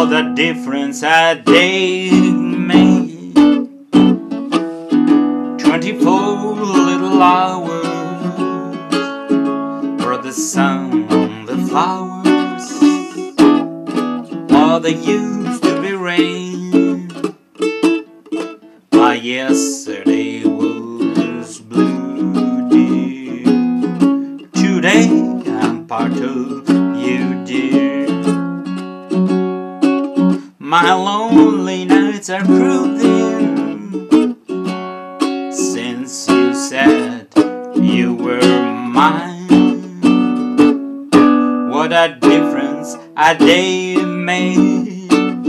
What a difference a day made. 24 little hours for the sun, the flowers. While they used to be rain, my yesterday was blue, dear. Today I'm part of you, dear. My lonely nights are through, dear, since you said you were mine. What a difference a day made.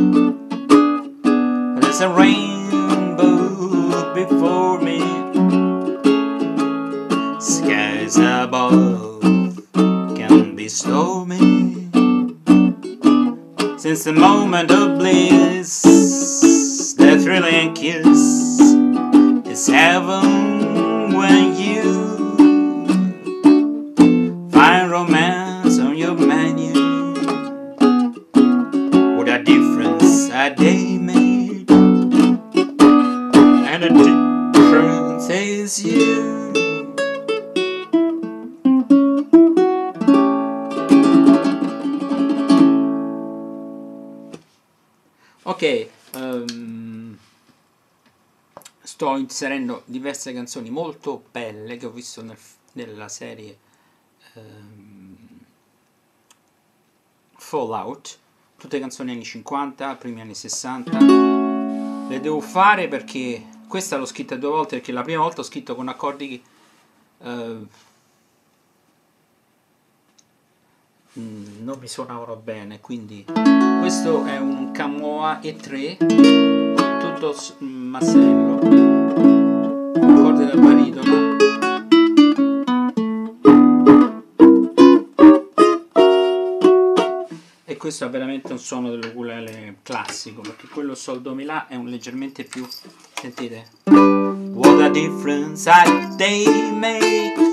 There's a rainbow before me, skies above can be stormy. Since the moment of bliss, the thrilling kiss is heaven when you find romance on your menu. What a difference a day made, and the difference is you. Ok, sto inserendo diverse canzoni molto belle che ho visto nella serie Fallout, tutte canzoni anni 50, primi anni 60. Le devo fare perché questa l'ho scritta 2 volte, perché la prima volta ho scritto con accordi non mi suonavano bene, quindi questo è un Camoa E3 tutto massello, corde da baritono. E questo è veramente un suono dell'ukulele classico, perché quello sol do mi la è un leggermente più, sentite? What a difference a day makes.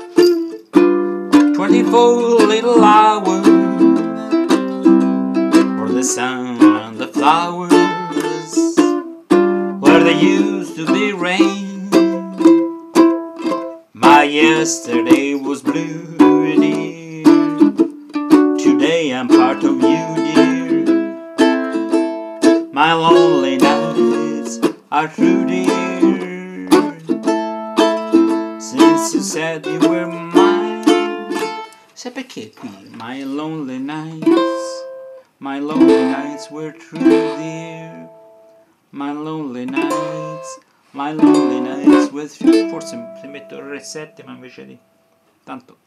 24 little hours for the sun and the flowers, where there used to be rain. My yesterday was blue, dear. Today I'm part of you, dear. My lonely nights are through, dear, since you said you were mine. Sai perché qui? My lonely nights were true, dear. My lonely nights were true. Forse se metto il reset, ma invece di tanto.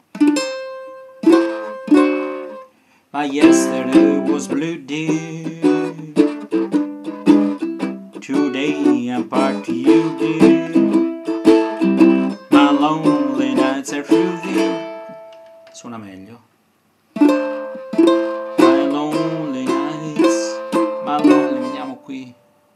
My yesterday was blue, dear. Today I'm part of you, dear. My lonely nights are true, dear. Suona meglio. My lonely nights, vediamo qui.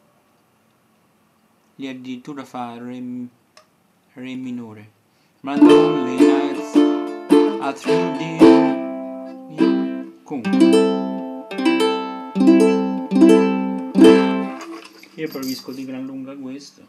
Lì addirittura fa re minore. My lonely nights are through, dear. Comunque io preferisco di gran lunga questo.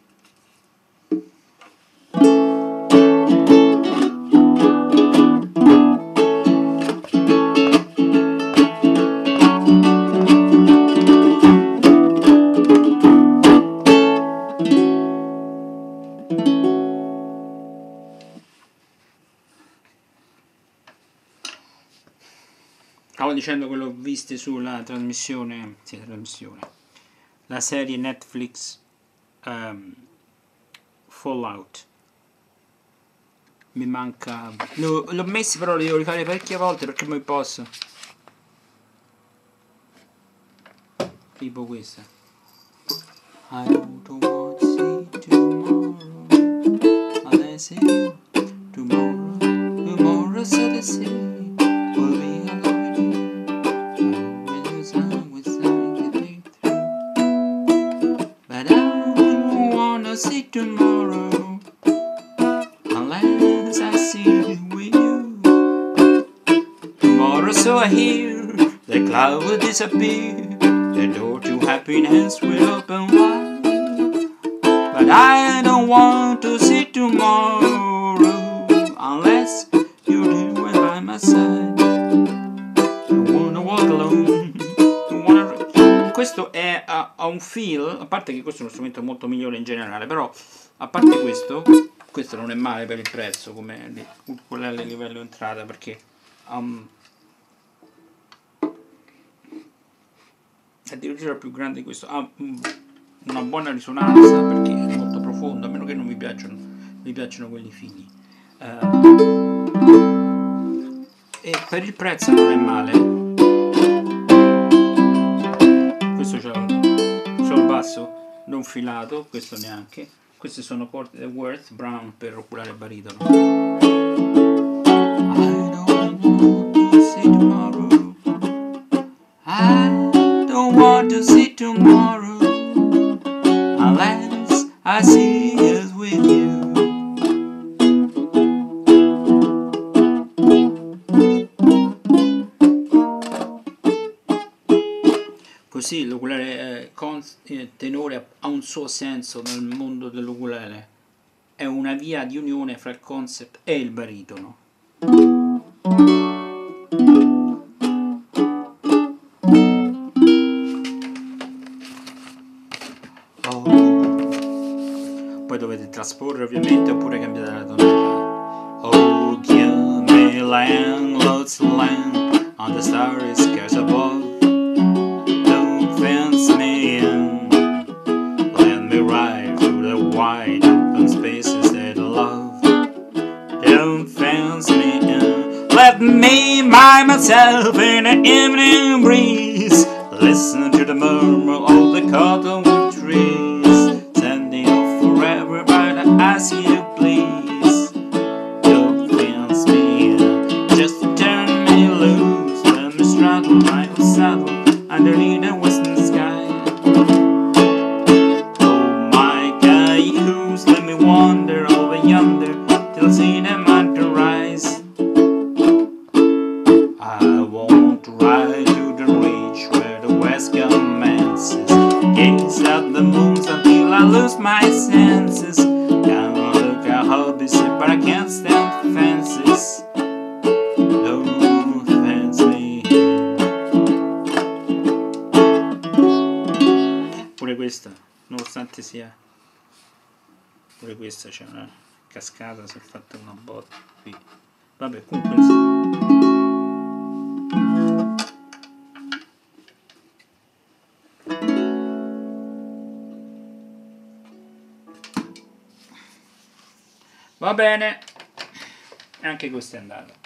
Stavo dicendo che l'ho viste sulla trasmissione, la serie Netflix Fallout. Mi manca, l'ho messi, però li devo rifare parecchie volte perché poi posso. Tipo questa. I don't see tomorrow unless you tomorrow so the sea. See tomorrow unless I see you with you. Tomorrow so I hear the cloud will disappear, the door to happiness will open wide. But I don't want to see tomorrow unless you're there by my side. I wanna walk alone. Questo è a un feel, a parte che questo è uno strumento molto migliore in generale, però a parte questo non è male per il prezzo come ukulele livello entrata, perché addirittura più grande di questo, ha una buona risonanza perché è molto profondo, a meno che non mi piacciono quelli fini, e per il prezzo non è male. Questo c'è il basso non filato, questo neanche. Queste sono corde Worth Brown per oculare baritono. I don't want to see tomorrow. I don't want to see tomorrow unless I see it with you. Così l'ukulele tenore ha un suo senso nel mondo dell'ukulele, è una via di unione fra il concept e il baritono. Poi dovete trasporre ovviamente oppure cambiare la tonalità. Oh, give me land, lots of land on the starry skies above. Fence me in, let me ride through the wide open spaces that I love. Don't fence me in, let me mind myself in the evening breeze. Listen to the murmur of the cottonwood trees, sending off forever, but I ask you please. Don't fence me in, just turn me loose, let me straddle my own saddle underneath the western sky. Oh my cayuse, let me wander over yonder till see the mountain rise. I want to ride to the ridge where the west commences, gaze at the moons until I lose my senses. Gonna look at hobbies, but I can't stand fences. Don't fence me. Pure questa, nonostante sia, pure questa c'è una cascata, si è fatta una botta qui. Vabbè, comunque va bene, e anche questa è andata.